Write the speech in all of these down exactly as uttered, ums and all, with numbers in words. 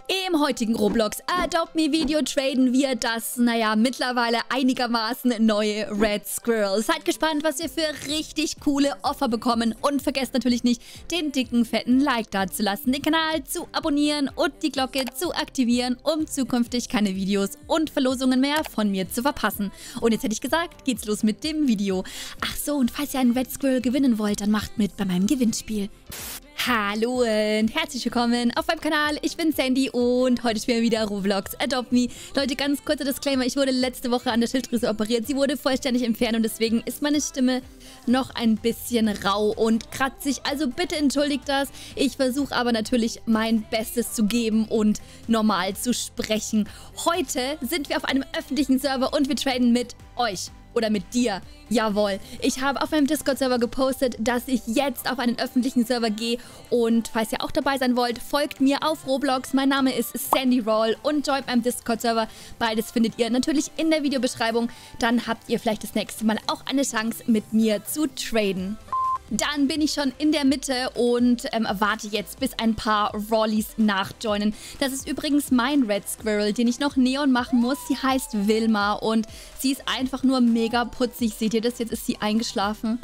Im heutigen Roblox Adopt Me Video traden wir das, naja, mittlerweile einigermaßen neue Red Squirrel. Seid gespannt, was wir für richtig coole Offer bekommen und vergesst natürlich nicht, den dicken, fetten Like da zu lassen, den Kanal zu abonnieren und die Glocke zu aktivieren, um zukünftig keine Videos und Verlosungen mehr von mir zu verpassen. Und jetzt hätte ich gesagt, geht's los mit dem Video. Ach so, und falls ihr einen Red Squirrel gewinnen wollt, dann macht mit bei meinem Gewinnspiel. Hallo und herzlich willkommen auf meinem Kanal. Ich bin Sandy und heute spielen wir wieder Roblox Adopt Me. Leute, ganz kurzer Disclaimer, ich wurde letzte Woche an der Schilddrüse operiert. Sie wurde vollständig entfernt und deswegen ist meine Stimme noch ein bisschen rau und kratzig. Also bitte entschuldigt das. Ich versuche aber natürlich mein Bestes zu geben und normal zu sprechen. Heute sind wir auf einem öffentlichen Server und wir traden mit euch. Oder mit dir. Jawohl. Ich habe auf meinem Discord-Server gepostet, dass ich jetzt auf einen öffentlichen Server gehe. Und falls ihr auch dabei sein wollt, folgt mir auf Roblox. Mein Name ist Sandy Roll und joint meinem Discord-Server. Beides findet ihr natürlich in der Videobeschreibung. Dann habt ihr vielleicht das nächste Mal auch eine Chance, mit mir zu traden. Dann bin ich schon in der Mitte und ähm, warte jetzt, bis ein paar Rollies nachjoinen. Das ist übrigens mein Red Squirrel, den ich noch Neon machen muss. Sie heißt Wilma und sie ist einfach nur mega putzig. Seht ihr das? Jetzt ist sie eingeschlafen.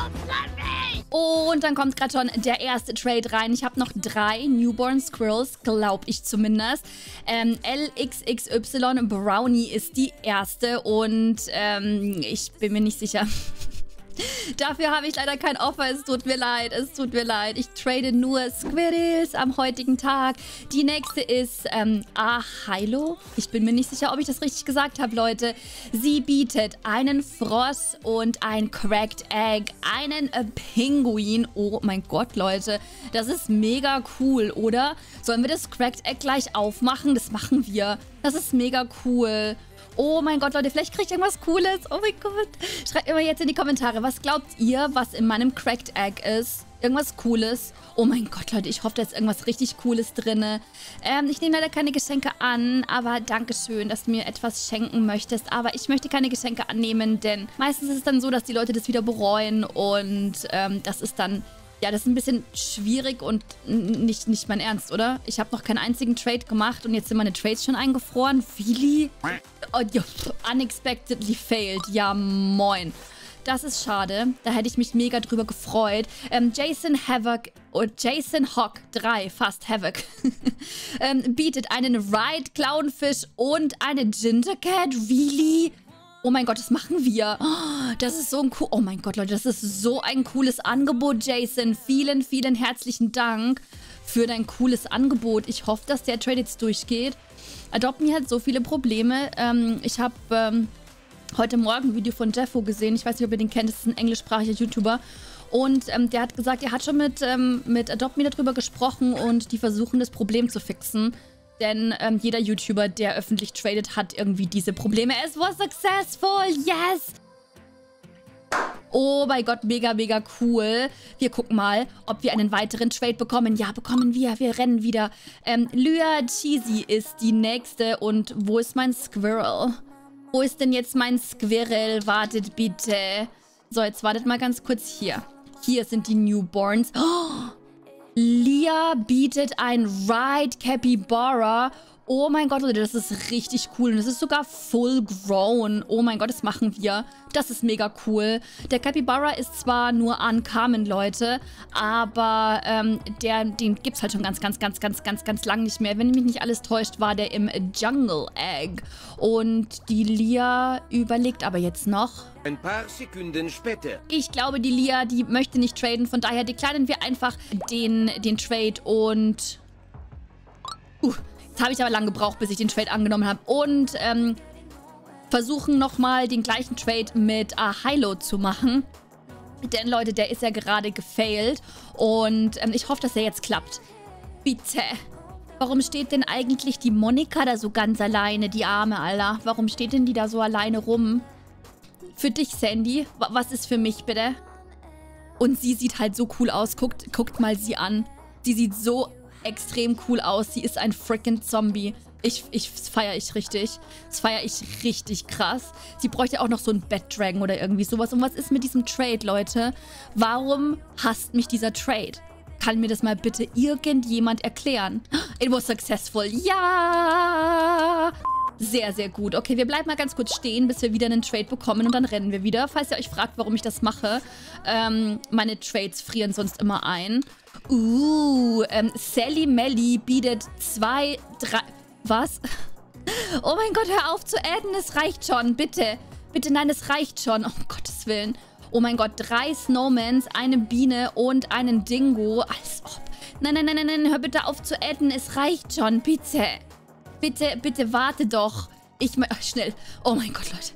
Und dann kommt gerade schon der erste Trade rein. Ich habe noch drei Newborn Squirrels, glaube ich zumindest. Ähm, L X X Y Brownie ist die erste und ähm, ich bin mir nicht sicher. Dafür habe ich leider kein Offer, es tut mir leid, es tut mir leid. Ich trade nur Squirrels am heutigen Tag. Die nächste ist ähm, Ahilo. Ich bin mir nicht sicher, ob ich das richtig gesagt habe, Leute. Sie bietet einen Frosch und ein Cracked Egg, einen äh, Pinguin. Oh mein Gott, Leute, das ist mega cool, oder? Sollen wir das Cracked Egg gleich aufmachen? Das machen wir. Das ist mega cool. Oh mein Gott, Leute, vielleicht kriege ich irgendwas Cooles. Oh mein Gott. Schreibt mir mal jetzt in die Kommentare, was glaubt ihr, was in meinem Cracked Egg ist? Irgendwas Cooles? Oh mein Gott, Leute, ich hoffe, da ist irgendwas richtig Cooles drin. Ähm, ich nehme leider keine Geschenke an, aber Dankeschön, dass du mir etwas schenken möchtest. Aber ich möchte keine Geschenke annehmen, denn meistens ist es dann so, dass die Leute das wieder bereuen und ähm, das ist dann... Ja, das ist ein bisschen schwierig und nicht, nicht mein Ernst, oder? Ich habe noch keinen einzigen Trade gemacht und jetzt sind meine Trades schon eingefroren. Really? Oh, ja, unexpectedly failed. Ja, moin. Das ist schade. Da hätte ich mich mega drüber gefreut. Ähm, Jason Havoc, oh, Jason Hawk drei, fast Havoc, ähm, bietet einen Ride Clownfish und eine Gingercat. Really? Oh mein Gott, das machen wir. Oh, das ist so ein cool... Oh mein Gott, Leute, das ist so ein cooles Angebot, Jason. Vielen, vielen herzlichen Dank für dein cooles Angebot. Ich hoffe, dass der Trade jetzt durchgeht. Adopt Me hat so viele Probleme. Ähm, ich habe ähm, heute Morgen ein Video von Jeffo gesehen. Ich weiß nicht, ob ihr den kennt. Das ist ein englischsprachiger YouTuber. Und ähm, der hat gesagt, er hat schon mit, ähm, mit Adopt Me darüber gesprochen und die versuchen, das Problem zu fixen. Denn ähm, jeder YouTuber, der öffentlich tradet, hat irgendwie diese Probleme. Es war successful, yes! Oh mein Gott, mega, mega cool. Wir gucken mal, ob wir einen weiteren Trade bekommen. Ja, bekommen wir. Wir rennen wieder. Ähm, Lya Cheesy ist die nächste. Und wo ist mein Squirrel? Wo ist denn jetzt mein Squirrel? Wartet bitte. So, jetzt wartet mal ganz kurz hier. Hier sind die Newborns. Oh! Lya bietet ein Ride Capybara. Oh mein Gott, Leute, das ist richtig cool. Und das ist sogar full grown. Oh mein Gott, das machen wir. Das ist mega cool. Der Capybara ist zwar nur uncommon, Leute, aber ähm, der, den gibt es halt schon ganz, ganz, ganz, ganz, ganz, ganz lang nicht mehr. Wenn mich nicht alles täuscht, war der im Jungle Egg. Und die Lya überlegt aber jetzt noch. Ein paar Sekunden später. Ich glaube, die Lya, die möchte nicht traden. Von daher deklarieren wir einfach den, den Trade und... Uh, jetzt habe ich aber lange gebraucht, bis ich den Trade angenommen habe. Und ähm, versuchen nochmal den gleichen Trade mit Ahilo zu machen. Denn, Leute, der ist ja gerade gefailt. Und ähm, ich hoffe, dass er jetzt klappt. Bitte. Warum steht denn eigentlich die Monika da so ganz alleine, die Arme, Alter? Warum steht denn die da so alleine rum? Für dich, Sandy. Was ist für mich, bitte? Und sie sieht halt so cool aus. Guckt, guckt mal sie an. Sie sieht so extrem cool aus. Sie ist ein freaking Zombie. Ich, ich, das feiere ich richtig. Das feiere ich richtig krass. Sie bräuchte auch noch so einen Bat-Dragon oder irgendwie sowas. Und was ist mit diesem Trade, Leute? Warum hasst mich dieser Trade? Kann mir das mal bitte irgendjemand erklären? It was successful. Ja! Sehr, sehr gut. Okay, wir bleiben mal ganz kurz stehen, bis wir wieder einen Trade bekommen und dann rennen wir wieder. Falls ihr euch fragt, warum ich das mache, ähm, meine Trades frieren sonst immer ein. Uh, ähm, Sally Melly bietet zwei, drei... Was? Oh mein Gott, hör auf zu adden, es reicht schon, bitte. Bitte, nein, es reicht schon, um Gottes Willen. Oh mein Gott, drei Snowmans, eine Biene und einen Dingo. Als ob. Nein, nein, nein, nein, nein, hör bitte auf zu adden, es reicht schon, bitte. Bitte, bitte, warte doch. Ich, ach, schnell. Oh mein Gott, Leute.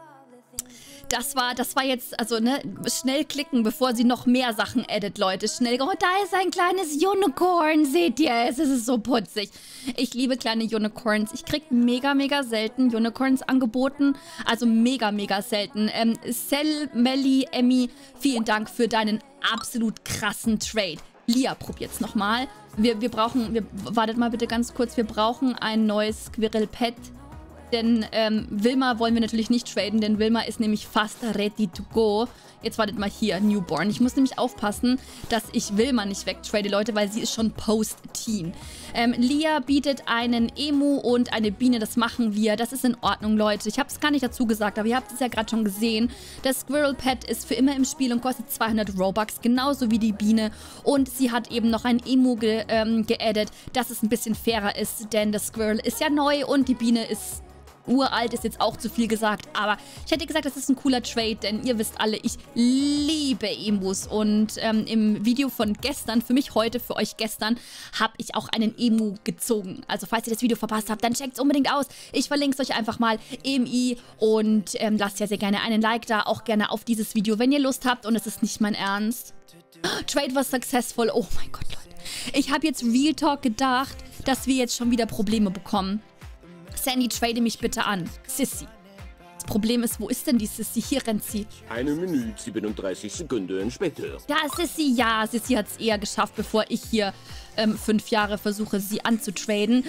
Das war, das war jetzt, also, ne, schnell klicken, bevor sie noch mehr Sachen edit, Leute. Schnell, oh, da ist ein kleines Unicorn, seht ihr es? Es ist so putzig. Ich liebe kleine Unicorns. Ich krieg mega, mega selten Unicorns angeboten. Also mega, mega selten. Ähm, Sel, Melly, Emmy, vielen Dank für deinen absolut krassen Trade. Lia, probiert's nochmal. Wir, wir brauchen, wir, wartet mal bitte ganz kurz, wir brauchen ein neues Squirrel-Pet. Denn ähm, Wilma wollen wir natürlich nicht traden, denn Wilma ist nämlich fast ready to go. Jetzt wartet mal hier, Newborn. Ich muss nämlich aufpassen, dass ich Wilma nicht wegtrade, Leute, weil sie ist schon Post-Teen. Ähm, Lia bietet einen Emu und eine Biene, das machen wir. Das ist in Ordnung, Leute. Ich habe es gar nicht dazu gesagt, aber ihr habt es ja gerade schon gesehen. Das Squirrel Pet ist für immer im Spiel und kostet zweihundert Robux, genauso wie die Biene. Und sie hat eben noch ein Emu ge ähm, geaddet, dass es ein bisschen fairer ist, denn das Squirrel ist ja neu und die Biene ist... uralt, ist jetzt auch zu viel gesagt, aber ich hätte gesagt, das ist ein cooler Trade, denn ihr wisst alle, ich liebe Emus und ähm, im Video von gestern, für mich heute, für euch gestern, habe ich auch einen Emu gezogen. Also falls ihr das Video verpasst habt, dann checkt es unbedingt aus. Ich verlinke es euch einfach mal im i und ähm, lasst ja sehr gerne einen Like da, auch gerne auf dieses Video, wenn ihr Lust habt und es ist nicht mein Ernst. Trade was successful. Oh mein Gott, Leute. Ich habe jetzt Real Talk gedacht, dass wir jetzt schon wieder Probleme bekommen. Sandy, trade mich bitte an. Sissy. Das Problem ist, wo ist denn die Sissy? Hier rennt sie. Eine Minute, siebenunddreißig Sekunden später. Ja, Sissy, ja. Sissy hat es eher geschafft, bevor ich hier ähm, fünf Jahre versuche, sie anzutraden.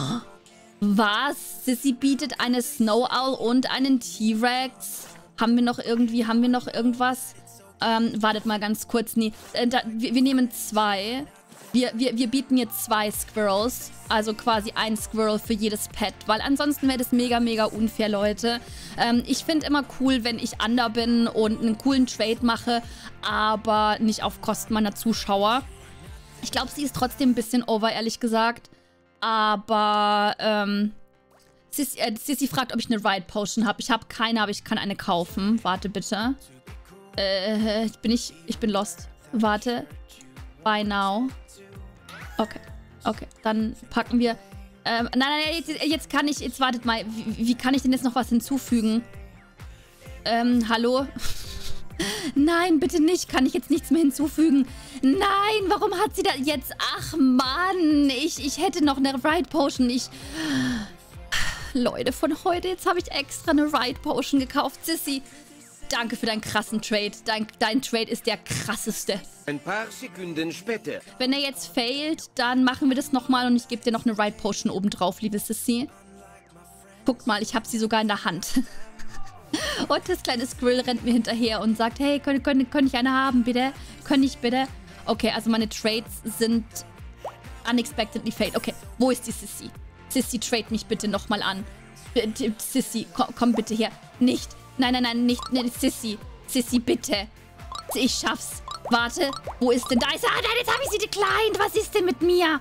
Was? Sissy bietet eine Snow Owl und einen T-Rex. Haben wir noch irgendwie, haben wir noch irgendwas? Ähm, wartet mal ganz kurz. Nee, äh, da, wir, wir nehmen zwei. Wir, wir, wir bieten jetzt zwei Squirrels, also quasi ein Squirrel für jedes Pet, weil ansonsten wäre das mega, mega unfair, Leute. Ähm, ich finde immer cool, wenn ich under bin und einen coolen Trade mache, aber nicht auf Kosten meiner Zuschauer. Ich glaube, sie ist trotzdem ein bisschen over, ehrlich gesagt. Aber, ähm, Sissy, äh, Sissy fragt, ob ich eine Ride Potion habe. Ich habe keine, aber ich kann eine kaufen. Warte bitte. Äh, ich bin nicht, ich bin lost. Warte. Buy now. Okay, okay, dann packen wir... Ähm, nein, nein, jetzt, jetzt kann ich... Jetzt wartet mal, wie, wie kann ich denn jetzt noch was hinzufügen? Ähm, hallo? Nein, bitte nicht. Kann ich jetzt nichts mehr hinzufügen? Nein, warum hat sie da jetzt... Ach, Mann, ich, ich hätte noch eine Ride Potion. Ich... Leute, von heute, jetzt habe ich extra eine Ride Potion gekauft. Sissy, danke für deinen krassen Trade. Dein, dein Trade ist der krasseste. Ein paar Sekunden später. Wenn er jetzt failt, dann machen wir das nochmal und ich gebe dir noch eine Ride Potion obendrauf, liebe Sissy. Guckt mal, ich habe sie sogar in der Hand. Und das kleine Squirrel rennt mir hinterher und sagt, hey, kann, kann, kann ich eine haben, bitte? Kann ich bitte? Okay, also meine Trades sind unexpectedly failed. Okay, wo ist die Sissy? Sissy, trade mich bitte nochmal an. Sissy, komm, komm bitte her. Nicht. Nein, nein, nein, nicht. Nein, Sissy. Sissy, bitte. Ich schaff's. Warte, wo ist denn da? Ist, ah, nein, jetzt habe ich sie declined. Was ist denn mit mir?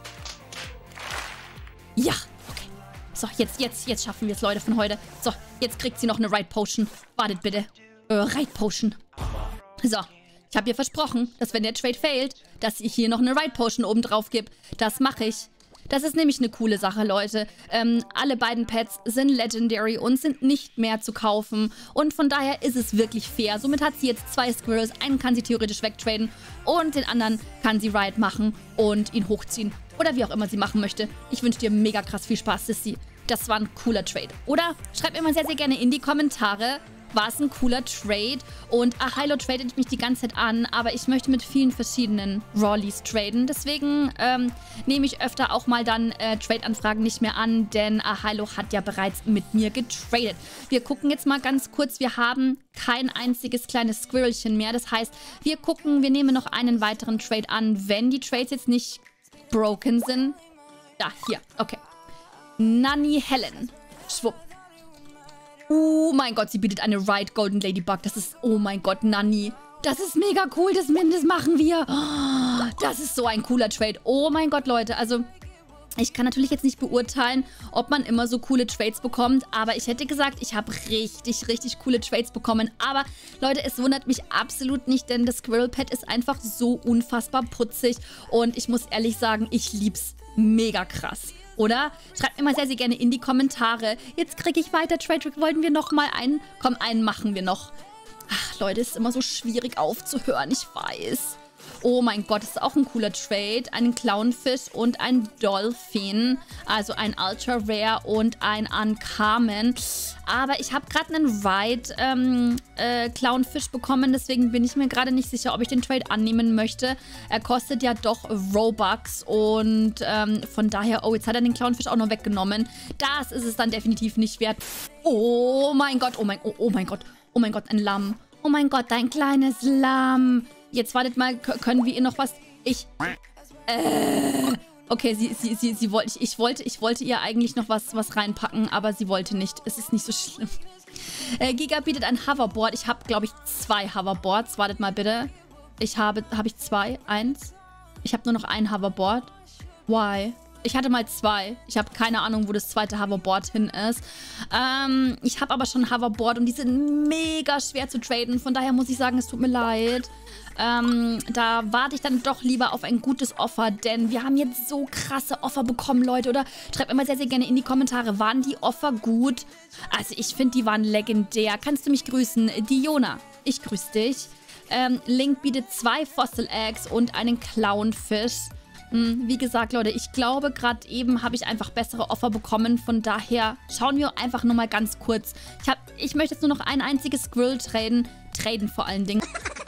Ja, okay. So, jetzt, jetzt, jetzt schaffen wir es, Leute, von heute. So, jetzt kriegt sie noch eine Ride Potion. Wartet bitte. Äh, Ride Potion. So, ich habe ihr versprochen, dass wenn der Trade failt, dass ich hier noch eine Ride Potion oben drauf gebe. Das mache ich. Das ist nämlich eine coole Sache, Leute. Ähm, alle beiden Pets sind Legendary und sind nicht mehr zu kaufen. Und von daher ist es wirklich fair. Somit hat sie jetzt zwei Squirrels. Einen kann sie theoretisch wegtraden und den anderen kann sie Ride machen und ihn hochziehen. Oder wie auch immer sie machen möchte. Ich wünsche dir mega krass viel Spaß, Sissy. Das war ein cooler Trade. Oder schreibt mir mal sehr, sehr gerne in die Kommentare, war es ein cooler Trade. Und Ahylo tradet mich die ganze Zeit an, aber ich möchte mit vielen verschiedenen Rawlies traden. Deswegen ähm, nehme ich öfter auch mal dann äh, Trade-Anfragen nicht mehr an, denn Ahylo hat ja bereits mit mir getradet. Wir gucken jetzt mal ganz kurz. Wir haben kein einziges kleines Squirrelchen mehr. Das heißt, wir gucken, wir nehmen noch einen weiteren Trade an, wenn die Trades jetzt nicht broken sind. Da, hier, okay. Nanny Helen. Schwupp. Oh mein Gott, sie bietet eine Ride Golden Ladybug. Das ist, oh mein Gott, Nanny. Das ist mega cool, das, das machen wir. Oh, das ist so ein cooler Trade. Oh mein Gott, Leute, also ich kann natürlich jetzt nicht beurteilen, ob man immer so coole Trades bekommt, aber ich hätte gesagt, ich habe richtig, richtig coole Trades bekommen. Aber Leute, es wundert mich absolut nicht, denn das Squirrel Pet ist einfach so unfassbar putzig und ich muss ehrlich sagen, ich lieb's mega krass. Oder? Schreibt mir mal sehr, sehr gerne in die Kommentare. Jetzt kriege ich weiter Trade. Wollten wir noch mal einen? Komm, einen machen wir noch. Ach, Leute, es ist immer so schwierig aufzuhören, ich weiß. Oh mein Gott, das ist auch ein cooler Trade. Einen Clownfish und ein Dolphin. Also ein Ultra Rare und ein Uncommon. Aber ich habe gerade einen Ride ähm, äh, Clownfish bekommen. Deswegen bin ich mir gerade nicht sicher, ob ich den Trade annehmen möchte. Er kostet ja doch Robux. Und ähm, von daher... Oh, jetzt hat er den Clownfish auch noch weggenommen. Das ist es dann definitiv nicht wert. Oh mein Gott, oh mein, oh, oh mein Gott. Oh mein Gott, ein Lamm. Oh mein Gott, ein kleines Lamm. Jetzt wartet mal, können wir ihr noch was... Ich... Äh... Okay, sie, sie, sie, sie wollte... Ich wollte, ich wollte ihr eigentlich noch was, was reinpacken, aber sie wollte nicht. Es ist nicht so schlimm. Äh, Giga bietet ein Hoverboard. Ich habe, glaube ich, zwei Hoverboards. Wartet mal bitte. Ich habe... Habe ich zwei? Eins? Ich habe nur noch ein Hoverboard. Why? Ich hatte mal zwei. Ich habe keine Ahnung, wo das zweite Hoverboard hin ist. Ähm, ich habe aber schon ein Hoverboard und die sind mega schwer zu traden. Von daher muss ich sagen, es tut mir leid. Ähm, da warte ich dann doch lieber auf ein gutes Offer, denn wir haben jetzt so krasse Offer bekommen, Leute, oder? Schreibt mir mal sehr, sehr gerne in die Kommentare, waren die Offer gut? Also ich finde, die waren legendär. Kannst du mich grüßen? Diona, ich grüße dich. Ähm, Link bietet zwei Fossil Eggs und einen Clownfish. Hm, wie gesagt, Leute, ich glaube, gerade eben habe ich einfach bessere Offer bekommen. Von daher schauen wir einfach nur mal ganz kurz. Ich, hab, ich möchte jetzt nur noch ein einziges Squirrel traden. Traden vor allen Dingen.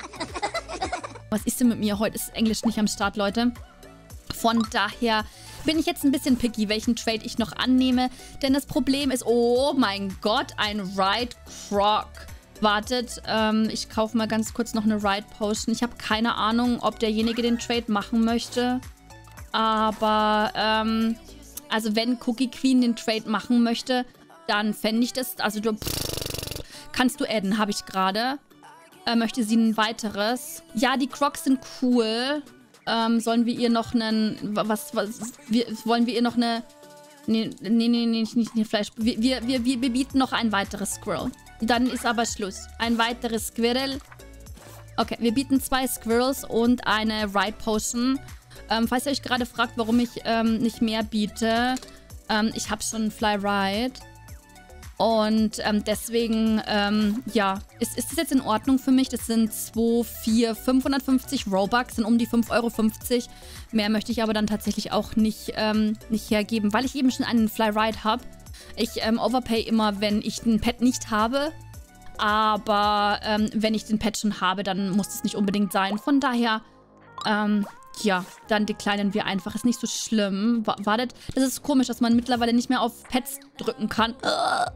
Was ist denn mit mir? Heute ist Englisch nicht am Start, Leute. Von daher bin ich jetzt ein bisschen picky, welchen Trade ich noch annehme. Denn das Problem ist, oh mein Gott, ein Ride Croc. Wartet, ähm, ich kaufe mal ganz kurz noch eine Ride Potion. Ich habe keine Ahnung, ob derjenige den Trade machen möchte. Aber, ähm, also wenn Cookie Queen den Trade machen möchte, dann fände ich das, also du, pff, kannst du adden, habe ich gerade. Äh, möchte sie ein weiteres? Ja, die Crocs sind cool. Ähm, sollen wir ihr noch einen, was, was, wir, wollen wir ihr noch eine, nee, nee, nee, nee, nicht, nicht, nicht Fleisch. Wir, wir, wir, wir bieten noch ein weiteres Squirrel. Dann ist aber Schluss. Ein weiteres Squirrel. Okay, wir bieten zwei Squirrels und eine Ride Potion. Ähm, falls ihr euch gerade fragt, warum ich ähm, nicht mehr biete, ähm, ich habe schon Fly Ride. Und ähm, deswegen, ähm, ja, ist, ist das jetzt in Ordnung für mich? Das sind zwei, vier, fünfhundertfünfzig Robux, sind um die fünf Euro fünfzig. Mehr möchte ich aber dann tatsächlich auch nicht, ähm, nicht hergeben, weil ich eben schon einen Fly Ride habe. Ich ähm, overpay immer, wenn ich den Pet nicht habe. Aber ähm, wenn ich den Pet schon habe, dann muss es nicht unbedingt sein. Von daher, ähm, ja, dann declinen wir einfach. Ist nicht so schlimm. Wartet, das ist komisch, dass man mittlerweile nicht mehr auf Pets drücken kann. Uh.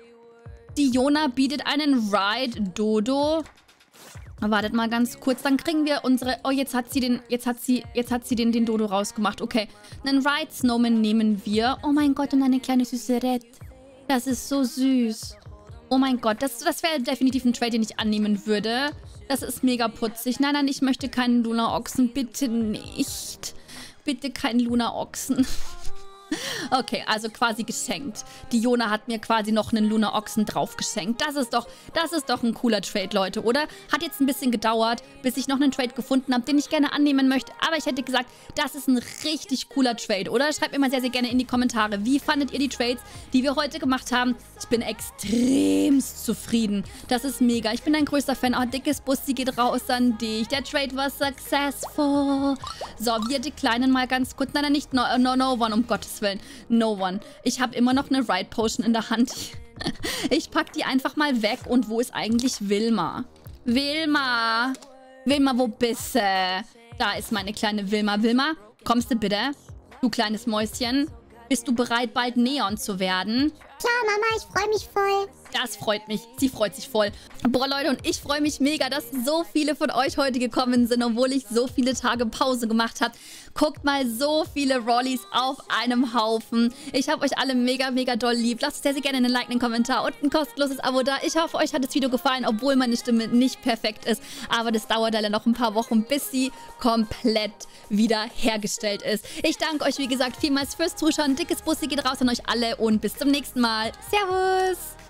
Diona bietet einen Ride Dodo. Wartet mal ganz kurz, dann kriegen wir unsere... Oh, jetzt hat sie den, jetzt hat sie, jetzt hat sie den, den Dodo rausgemacht. Okay, einen Ride Snowman nehmen wir. Oh mein Gott, und eine kleine süße Red. Das ist so süß. Oh mein Gott, das, das wäre definitiv ein Trade, den ich annehmen würde. Das ist mega putzig. Nein, nein, ich möchte keinen Luna-Ochsen. Bitte nicht. Bitte keinen Luna-Ochsen. Okay, also quasi geschenkt. Diona hat mir quasi noch einen Luna-Ochsen drauf geschenkt. Das ist doch, das ist doch ein cooler Trade, Leute, oder? Hat jetzt ein bisschen gedauert, bis ich noch einen Trade gefunden habe, den ich gerne annehmen möchte. Aber ich hätte gesagt, das ist ein richtig cooler Trade, oder? Schreibt mir mal sehr, sehr gerne in die Kommentare. Wie fandet ihr die Trades, die wir heute gemacht haben? Ich bin extremst zufrieden. Das ist mega. Ich bin ein größter Fan. Oh, dickes Bussi geht raus an dich. Der Trade war successful. So, wir declinen mal ganz kurz. Nein, nein, nicht no, no, no one, um Gottes Willen. No one. Ich habe immer noch eine Ride Potion in der Hand. Ich pack die einfach mal weg. Und wo ist eigentlich Wilma? Wilma. Wilma, wo bist du? Da ist meine kleine Wilma. Wilma, kommst du bitte? Du kleines Mäuschen. Bist du bereit, bald Neon zu werden? Klar, Mama, ich freue mich voll. Das freut mich. Sie freut sich voll. Boah, Leute, und ich freue mich mega, dass so viele von euch heute gekommen sind, obwohl ich so viele Tage Pause gemacht habe. Guckt mal, so viele Rollis auf einem Haufen. Ich habe euch alle mega, mega doll lieb. Lasst sehr, sehr gerne einen Like, einen Kommentar und ein kostenloses Abo da. Ich hoffe, euch hat das Video gefallen, obwohl meine Stimme nicht perfekt ist. Aber das dauert leider noch ein paar Wochen, bis sie komplett wieder hergestellt ist. Ich danke euch, wie gesagt, vielmals fürs Zuschauen. Dickes Bussi geht raus an euch alle und bis zum nächsten Mal. Servus!